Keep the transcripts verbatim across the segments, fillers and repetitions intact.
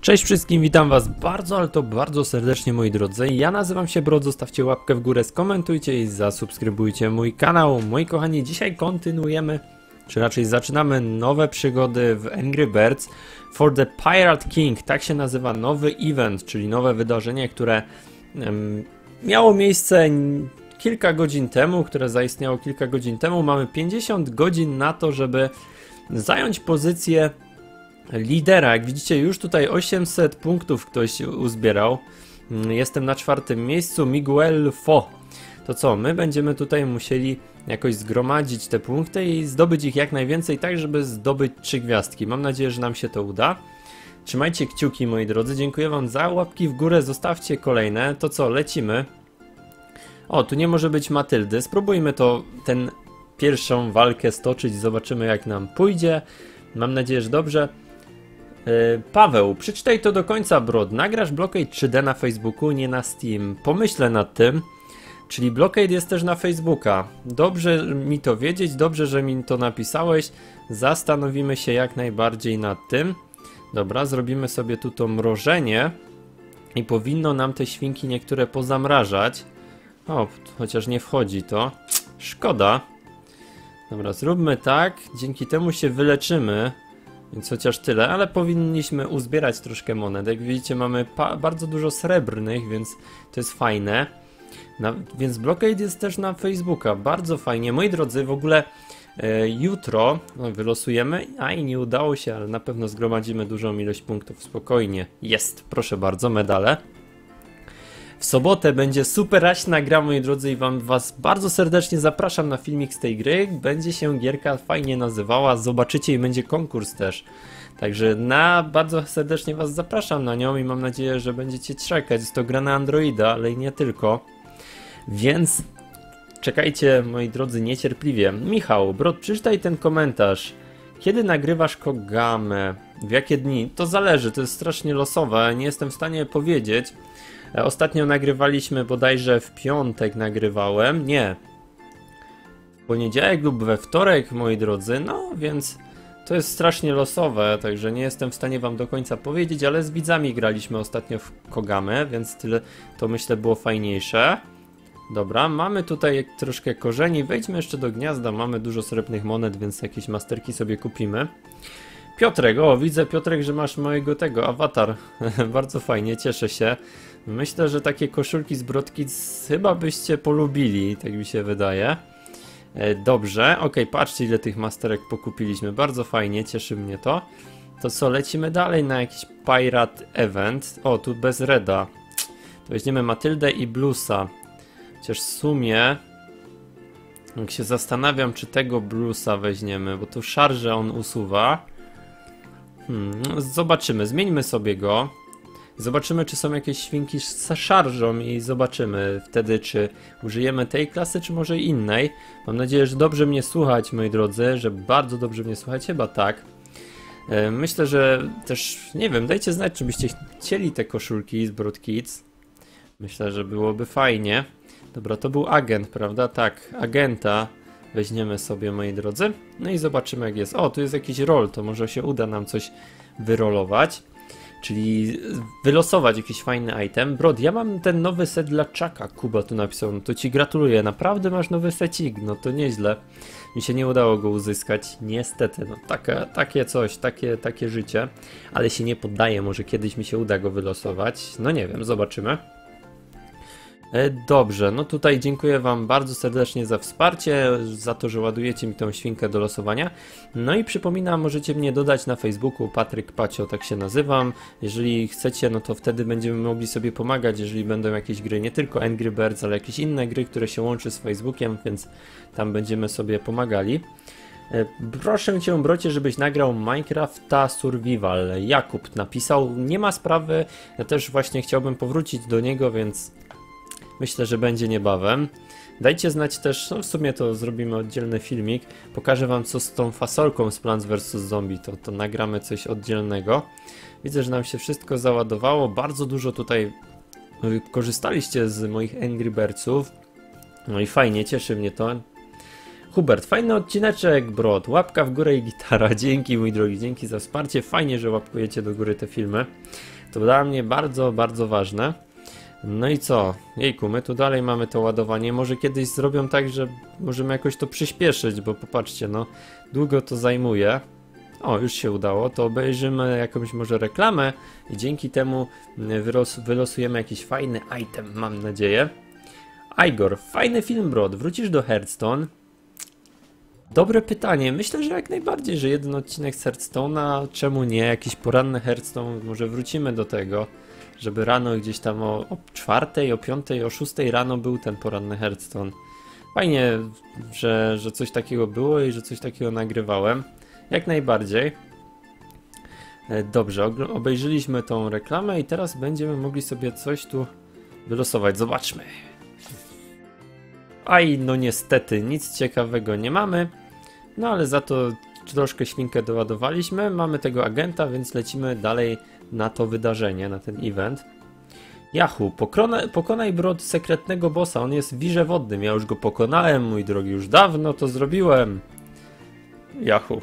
Cześć wszystkim, witam was bardzo, ale to bardzo serdecznie, moi drodzy. Ja nazywam się Brod, zostawcie łapkę w górę, skomentujcie i zasubskrybujcie mój kanał. Moi kochani, dzisiaj kontynuujemy, czy raczej zaczynamy nowe przygody w Angry Birds for the Pirate King. Tak się nazywa nowy event, czyli nowe wydarzenie, które um, miało miejsce kilka godzin temu, które zaistniało kilka godzin temu. Mamy pięćdziesiąt godzin na to, żeby zająć pozycję lidera. Jak widzicie, już tutaj osiemset punktów ktoś uzbierał. Jestem na czwartym miejscu, Miguel Fo. To co, my będziemy tutaj musieli jakoś zgromadzić te punkty i zdobyć ich jak najwięcej, tak żeby zdobyć trzy gwiazdki. Mam nadzieję, że nam się to uda. Trzymajcie kciuki, moi drodzy. Dziękuję wam za łapki w górę, zostawcie kolejne. To co, lecimy. O, tu nie może być Matyldy. Spróbujmy to, ten pierwszą walkę stoczyć, zobaczymy jak nam pójdzie. Mam nadzieję, że dobrze. Yy, Paweł, przeczytaj to do końca, Brod. Nagrasz Blockade trzy D na Facebooku, nie na Steam. Pomyślę nad tym. Czyli Blockade jest też na Facebooka. Dobrze mi to wiedzieć, dobrze, że mi to napisałeś. Zastanowimy się jak najbardziej nad tym. Dobra, zrobimy sobie tu to mrożenie. I powinno nam te świnki niektóre pozamrażać. O, chociaż nie wchodzi to. Szkoda. Dobra, zróbmy tak. Dzięki temu się wyleczymy. Więc chociaż tyle, ale powinniśmy uzbierać troszkę monet. Jak widzicie, mamy bardzo dużo srebrnych, więc to jest fajne. Na, więc Blockade jest też na Facebooka. Bardzo fajnie. Moi drodzy, w ogóle e, jutro no, wylosujemy. A i nie udało się, ale na pewno zgromadzimy dużą ilość punktów. Spokojnie. Jest. Proszę bardzo, medale. W sobotę będzie super raśna gra, moi drodzy, i wam was bardzo serdecznie zapraszam na filmik z tej gry. Będzie się gierka fajnie nazywała, zobaczycie, i będzie konkurs też. Także na bardzo serdecznie was zapraszam na nią i mam nadzieję, że będziecie czekać. Jest to gra na Androida, ale i nie tylko. Więc czekajcie, moi drodzy, niecierpliwie. Michał, Brod, przeczytaj ten komentarz. Kiedy nagrywasz Kogamę? W jakie dni? To zależy, to jest strasznie losowe, nie jestem w stanie powiedzieć. Ostatnio nagrywaliśmy bodajże w piątek nagrywałem, nie, w poniedziałek lub we wtorek, moi drodzy, no więc to jest strasznie losowe, także nie jestem w stanie wam do końca powiedzieć, ale z widzami graliśmy ostatnio w Kogamę, więc tyle to myślę było fajniejsze. Dobra, mamy tutaj troszkę korzeni, wejdźmy jeszcze do gniazda, mamy dużo srebrnych monet, więc jakieś masterki sobie kupimy. Piotrek, o widzę Piotrek, że masz mojego tego, awatar, bardzo fajnie, cieszę się. Myślę, że takie koszulki z Brodki chyba byście polubili, tak mi się wydaje. E, dobrze, ok, patrzcie ile tych masterek pokupiliśmy, bardzo fajnie, cieszy mnie to. To co, lecimy dalej na jakiś Pirate Event. O, tu bez Reda. To weźmiemy Matyldę i Bluesa. Chociaż w sumie, jak się zastanawiam, czy tego Bluesa weźmiemy, bo tu szarże on usuwa. Hmm, zobaczymy, zmieńmy sobie go. Zobaczymy, czy są jakieś świnki z szarżą i zobaczymy wtedy, czy użyjemy tej klasy, czy może innej. Mam nadzieję, że dobrze mnie słuchać, moi drodzy, że bardzo dobrze mnie słuchać, chyba tak. Myślę, że też, nie wiem, dajcie znać, czy byście chcieli te koszulki z Brod Kids. Myślę, że byłoby fajnie. Dobra, to był agent, prawda? Tak, agenta weźmiemy sobie, moi drodzy. No i zobaczymy, jak jest. O, tu jest jakiś roll, to może się uda nam coś wyrolować. Czyli wylosować jakiś fajny item. Brod, ja mam ten nowy set dla Chucka, Kuba tu napisał, no to ci gratuluję, naprawdę masz nowy secik, no to nieźle. Mi się nie udało go uzyskać, niestety, no takie, takie coś, takie, takie życie. Ale się nie poddaję, może kiedyś mi się uda go wylosować, no nie wiem, zobaczymy. Dobrze, no tutaj dziękuję wam bardzo serdecznie za wsparcie, za to, że ładujecie mi tą świnkę do losowania. No i przypominam, możecie mnie dodać na Facebooku, Patryk Pacio, tak się nazywam. Jeżeli chcecie, no to wtedy będziemy mogli sobie pomagać, jeżeli będą jakieś gry, nie tylko Angry Birds, ale jakieś inne gry, które się łączy z Facebookiem, więc tam będziemy sobie pomagali. Proszę cię, Brocie, żebyś nagrał Minecrafta Survival. Jakub napisał, nie ma sprawy, ja też właśnie chciałbym powrócić do niego, więc myślę, że będzie niebawem. Dajcie znać też, no w sumie to zrobimy oddzielny filmik. Pokażę wam, co z tą fasolką z Plants versus. Zombie. To, to nagramy coś oddzielnego. Widzę, że nam się wszystko załadowało. Bardzo dużo tutaj korzystaliście z moich Angry Birdsów. No i fajnie, cieszy mnie to. Hubert, fajny odcineczek, Brod. Łapka w górę i gitara. Dzięki, mój drogi, dzięki za wsparcie. Fajnie, że łapkujecie do góry te filmy. To dla mnie bardzo, bardzo ważne. No i co? Jejku, my tu dalej mamy to ładowanie. Może kiedyś zrobią tak, że możemy jakoś to przyspieszyć, bo popatrzcie, no, długo to zajmuje. O, już się udało, to obejrzymy jakąś może reklamę i dzięki temu wylos wylosujemy jakiś fajny item, mam nadzieję. Igor, fajny film, Brod, wrócisz do Hearthstone? Dobre pytanie, myślę, że jak najbardziej, że jeden odcinek z Hearthstone'a, czemu nie, jakiś poranny Hearthstone, może wrócimy do tego, żeby rano gdzieś tam o, o czwartej, o piątej, o szóstej rano był ten poranny Hearthstone. Fajnie, że, że coś takiego było i że coś takiego nagrywałem. Jak najbardziej. Dobrze, obejrzyliśmy tą reklamę i teraz będziemy mogli sobie coś tu wylosować. Zobaczmy. Aj, no niestety, nic ciekawego nie mamy. No ale za to troszkę świnkę doładowaliśmy. Mamy tego agenta, więc lecimy dalej na to wydarzenie, na ten event. Yahoo, pokonaj, pokonaj Brod sekretnego bossa. On jest w wirze wodnym. Ja już go pokonałem, mój drogi, już dawno to zrobiłem. Yahoo.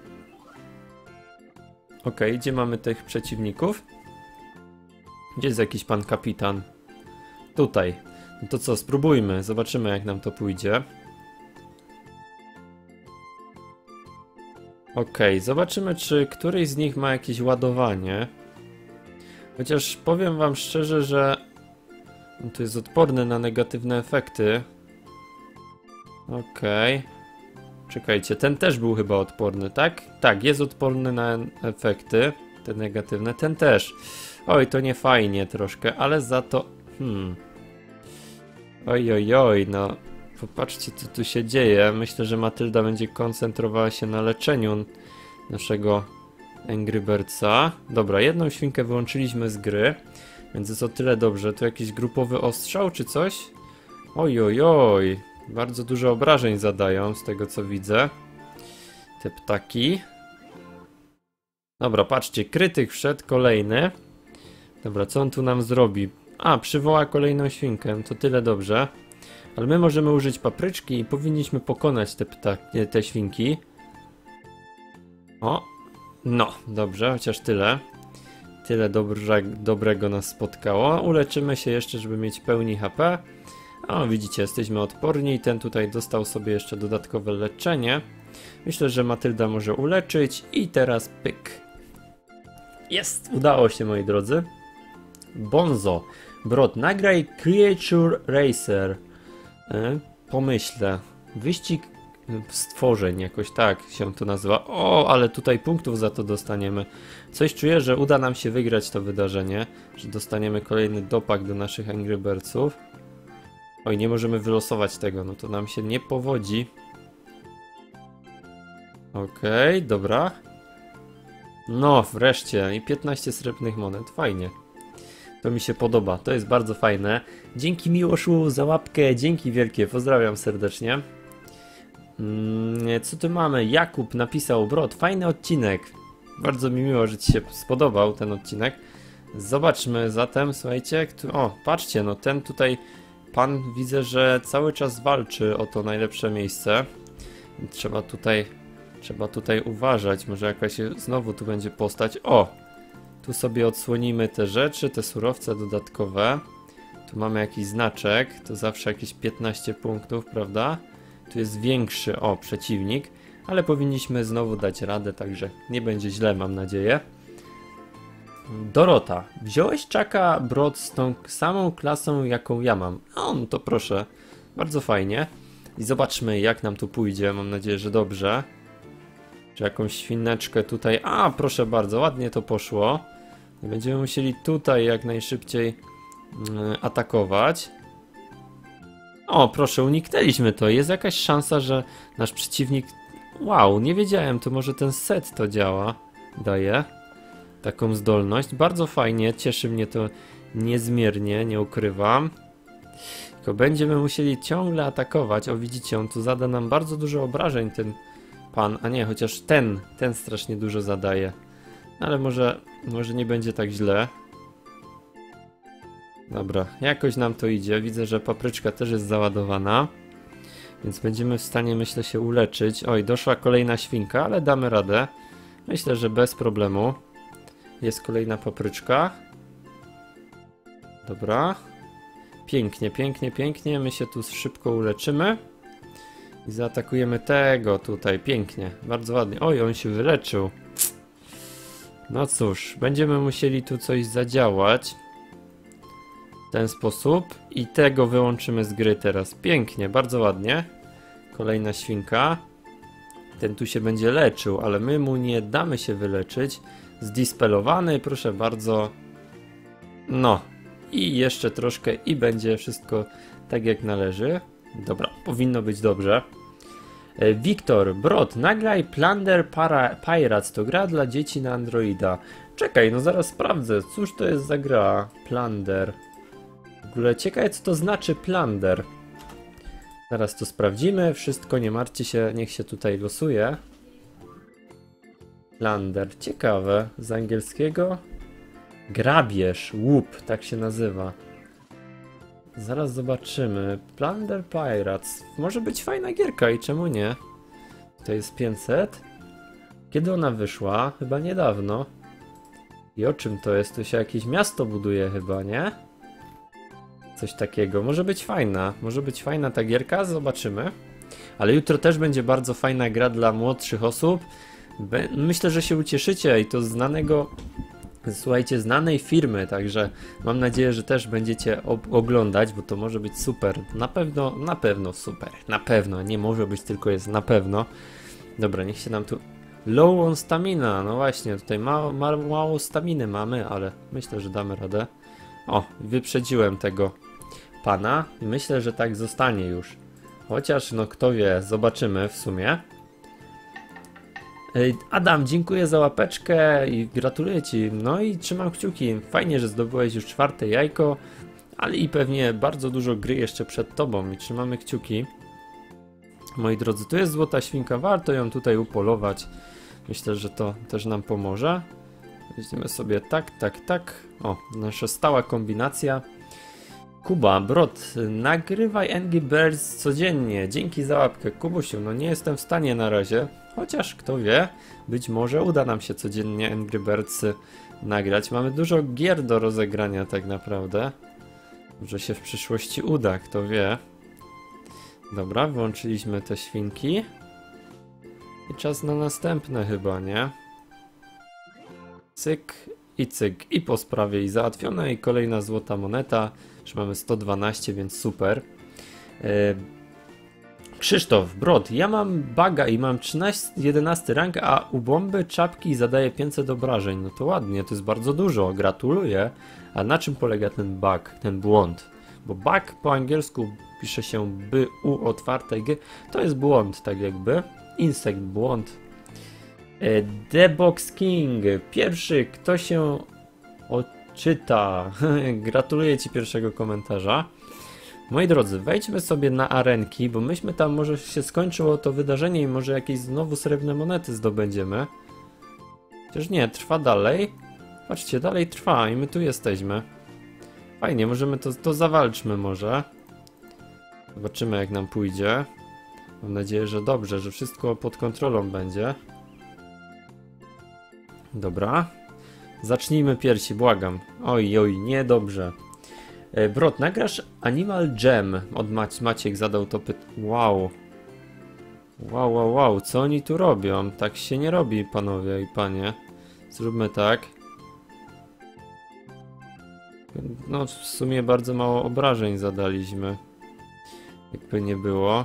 Ok, gdzie mamy tych przeciwników? Gdzie jest jakiś pan kapitan? Tutaj. No to co, spróbujmy, zobaczymy jak nam to pójdzie. Ok, zobaczymy czy któryś z nich ma jakieś ładowanie. Chociaż powiem wam szczerze, że on tu jest odporny na negatywne efekty. Ok. Czekajcie, ten też był chyba odporny, tak? Tak, jest odporny na efekty, te negatywne, ten też. Oj, to nie fajnie troszkę, ale za to... Hmm... Oj, oj, oj, no... Popatrzcie, co tu się dzieje. Myślę, że Matylda będzie koncentrowała się na leczeniu naszego Angry Birdsa. Dobra, jedną świnkę wyłączyliśmy z gry, więc jest o tyle dobrze. Tu jakiś grupowy ostrzał, czy coś? Oj, oj, oj... Bardzo dużo obrażeń zadają, z tego co widzę. Te ptaki. Dobra, patrzcie, krytyk wszedł, kolejny. Dobra, co on tu nam zrobi? A, przywoła kolejną świnkę, to tyle dobrze. Ale my możemy użyć papryczki i powinniśmy pokonać te ptaki, te świnki. O, no, dobrze, chociaż tyle. Tyle dobrze, dobrego nas spotkało. Uleczymy się jeszcze, żeby mieć pełni H P. O, widzicie, jesteśmy odporni. Ten tutaj dostał sobie jeszcze dodatkowe leczenie. Myślę, że Matylda może uleczyć. I teraz pyk. Jest! Udało się, moi drodzy. Bonzo. Brod, nagraj Creature Racer. E, pomyślę. Wyścig stworzeń, jakoś tak się to nazywa. O, ale tutaj punktów za to dostaniemy. Coś czuję, że uda nam się wygrać to wydarzenie. Że dostaniemy kolejny dopak do naszych Angry Birdsów. Oj, nie możemy wylosować tego, no to nam się nie powodzi. Okej, okay, dobra. No, wreszcie. I piętnaście srebrnych monet, fajnie. To mi się podoba, to jest bardzo fajne. Dzięki Miłoszu za łapkę, dzięki wielkie, pozdrawiam serdecznie. Hmm, co tu mamy? Jakub napisał, Brod, fajny odcinek. Bardzo mi miło, że ci się spodobał ten odcinek. Zobaczmy zatem, słuchajcie. O, patrzcie, no ten tutaj... Pan widzę, że cały czas walczy o to najlepsze miejsce. Trzeba tutaj, trzeba tutaj uważać. Może jakaś znowu tu będzie postać. O! Tu sobie odsłonimy te rzeczy, te surowce dodatkowe. Tu mamy jakiś znaczek. To zawsze jakieś piętnaście punktów, prawda? Tu jest większy, o, przeciwnik. Ale powinniśmy znowu dać radę, także nie będzie źle, mam nadzieję. Dorota, wziąłeś Chucka, Brod, z tą samą klasą, jaką ja mam. O, no to proszę, bardzo fajnie. I zobaczmy, jak nam tu pójdzie, mam nadzieję, że dobrze. Czy jakąś świneczkę tutaj... A, proszę bardzo, ładnie to poszło. Będziemy musieli tutaj jak najszybciej yy, atakować. O, proszę, uniknęliśmy to. Jest jakaś szansa, że nasz przeciwnik... Wow, nie wiedziałem, to może ten set to działa. Daje taką zdolność. Bardzo fajnie, cieszy mnie to niezmiernie, nie ukrywam. Tylko będziemy musieli ciągle atakować. O, widzicie, on tu zada nam bardzo dużo obrażeń, ten pan. A nie, chociaż ten, ten strasznie dużo zadaje. Ale może, może nie będzie tak źle. Dobra, jakoś nam to idzie. Widzę, że papryczka też jest załadowana. Więc będziemy w stanie, myślę, się uleczyć. Oj, doszła kolejna świnka, ale damy radę. Myślę, że bez problemu. Jest kolejna papryczka. Dobra. Pięknie, pięknie, pięknie. My się tu szybko uleczymy. I zaatakujemy tego tutaj. Pięknie. Bardzo ładnie. Oj, on się wyleczył. No cóż, będziemy musieli tu coś zadziałać. W ten sposób. I tego wyłączymy z gry teraz. Pięknie, bardzo ładnie. Kolejna świnka. Ten tu się będzie leczył, ale my mu nie damy się wyleczyć. Zdispelowany, proszę bardzo. No. I jeszcze troszkę i będzie wszystko tak jak należy. Dobra, powinno być dobrze. Wiktor, Brod, nagraj Plunder Para Pirates, to gra dla dzieci na Androida. Czekaj, no zaraz sprawdzę, cóż to jest za gra? Plunder. W ogóle ciekawe, co to znaczy Plunder. Zaraz to sprawdzimy, wszystko, nie martwcie się, niech się tutaj losuje. Plunder, ciekawe, z angielskiego? Grabież, łup, tak się nazywa. Zaraz zobaczymy. Plunder Pirates. Może być fajna gierka i czemu nie? To jest pięćset. Kiedy ona wyszła? Chyba niedawno. I o czym to jest? Tu się jakieś miasto buduje chyba, nie? Coś takiego. Może być fajna. Może być fajna ta gierka. Zobaczymy. Ale jutro też będzie bardzo fajna gra dla młodszych osób. Myślę, że się ucieszycie i to znanego... Słuchajcie, znanej firmy, także mam nadzieję, że też będziecie oglądać, bo to może być super. Na pewno, na pewno super. Na pewno, nie może być, tylko jest na pewno. Dobra, niech się nam tu... Low on stamina, no właśnie, tutaj mało, mało, mało staminy mamy, ale myślę, że damy radę. O, wyprzedziłem tego pana i myślę, że tak zostanie już. Chociaż, no kto wie, zobaczymy w sumie. Adam, dziękuję za łapeczkę i gratuluję ci. No i trzymam kciuki. Fajnie, że zdobyłeś już czwarte jajko, ale i pewnie bardzo dużo gry jeszcze przed tobą i trzymamy kciuki. Moi drodzy, tu jest złota świnka, warto ją tutaj upolować. Myślę, że to też nam pomoże. Weźmiemy sobie tak, tak, tak. O, nasza stała kombinacja. Kuba, Brod, nagrywaj Angry Birds codziennie. Dzięki za łapkę. Kubusiu, no nie jestem w stanie na razie. Chociaż kto wie, być może uda nam się codziennie Angry Birds nagrać. Mamy dużo gier do rozegrania tak naprawdę. Może się w przyszłości uda, kto wie. Dobra, włączyliśmy te świnki. I czas na następne chyba, nie? Cyk i cyk. I po sprawie i załatwione. I kolejna złota moneta. Już mamy sto dwanaście, więc super. Yy, Krzysztof, Brod, ja mam baga i mam trzynaście, jedenaście rank, a u bomby czapki zadaje pięćset obrażeń. No to ładnie, to jest bardzo dużo, gratuluję. A na czym polega ten bug, ten błąd? Bo bug po angielsku pisze się by u otwartej g. To jest błąd, tak jakby. Insekt, błąd. E, The Box King, pierwszy, kto się odczyta. Gratuluję ci pierwszego komentarza. Moi drodzy, wejdźmy sobie na arenki, bo myśmy tam, może się skończyło to wydarzenie i może jakieś znowu srebrne monety zdobędziemy. Chociaż nie, trwa dalej. Patrzcie, dalej trwa i my tu jesteśmy. Fajnie, możemy to, to zawalczmy może. Zobaczymy jak nam pójdzie. Mam nadzieję, że dobrze, że wszystko pod kontrolą będzie. Dobra. Zacznijmy piersi, błagam. Oj, oj, niedobrze. Brod, nagrasz Animal Jam? Od Mac Maciek zadał to pytanie. Wow. Wow, wow, wow. Co oni tu robią? Tak się nie robi, panowie i panie. Zróbmy tak. No, w sumie bardzo mało obrażeń zadaliśmy. Jakby nie było.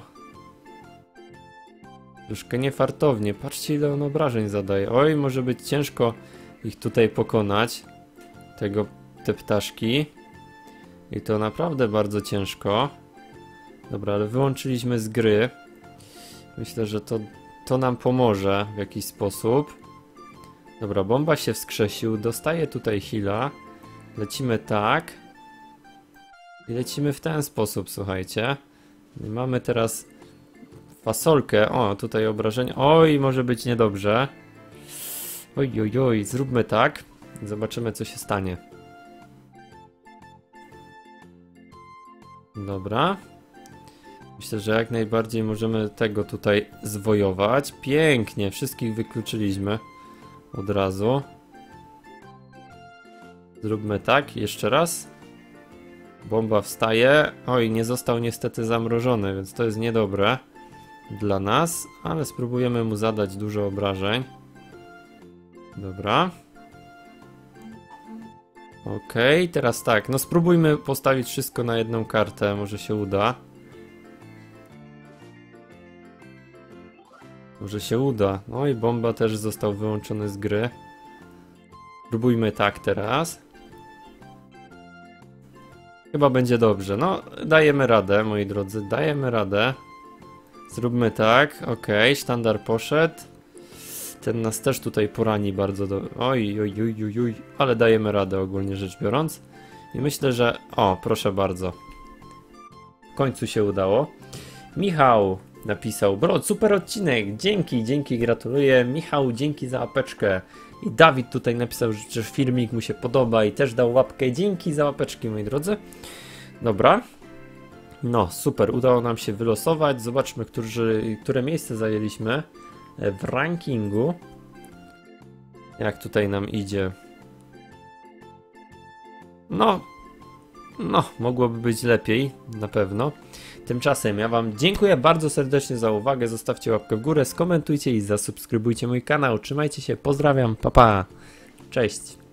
Troszkę niefartownie. Patrzcie, ile on obrażeń zadaje. Oj, może być ciężko ich tutaj pokonać. Tego, te ptaszki. I to naprawdę bardzo ciężko. Dobra, ale wyłączyliśmy z gry. Myślę, że to, to nam pomoże w jakiś sposób. Dobra, bomba się wskrzesił. Dostaje tutaj heala. Lecimy tak. I lecimy w ten sposób, słuchajcie. I mamy teraz fasolkę. O, tutaj obrażenie. Oj, może być niedobrze. Oj, oj, oj, zróbmy tak. Zobaczymy, co się stanie. Dobra. Myślę, że jak najbardziej możemy tego tutaj zwojować. Pięknie, wszystkich wykluczyliśmy od razu. Zróbmy tak, jeszcze raz. Bomba wstaje. Oj, nie został niestety zamrożony, więc to jest niedobre dla nas, ale spróbujemy mu zadać dużo obrażeń. Dobra. Okej, okay, teraz tak, no spróbujmy postawić wszystko na jedną kartę, może się uda. Może się uda. No i bomba też został wyłączony z gry. Spróbujmy tak teraz. Chyba będzie dobrze. No, dajemy radę, moi drodzy, dajemy radę. Zróbmy tak, okej, okay, sztandar poszedł. Ten nas też tutaj porani bardzo do... Oj, oj, oj, oj, oj, ale dajemy radę ogólnie rzecz biorąc. I myślę, że... O, proszę bardzo. W końcu się udało. Michał napisał, bro, super odcinek, dzięki, dzięki, gratuluję. Michał, dzięki za łapeczkę. I Dawid tutaj napisał, że filmik mu się podoba i też dał łapkę. Dzięki za łapeczki, moi drodzy. Dobra. No, super, udało nam się wylosować. Zobaczmy, którzy, które miejsce zajęliśmy w rankingu. Jak tutaj nam idzie. No, no, mogłoby być lepiej, na pewno. Tymczasem ja wam dziękuję bardzo serdecznie za uwagę. Zostawcie łapkę w górę, skomentujcie i zasubskrybujcie mój kanał. Trzymajcie się, pozdrawiam, pa pa. Cześć.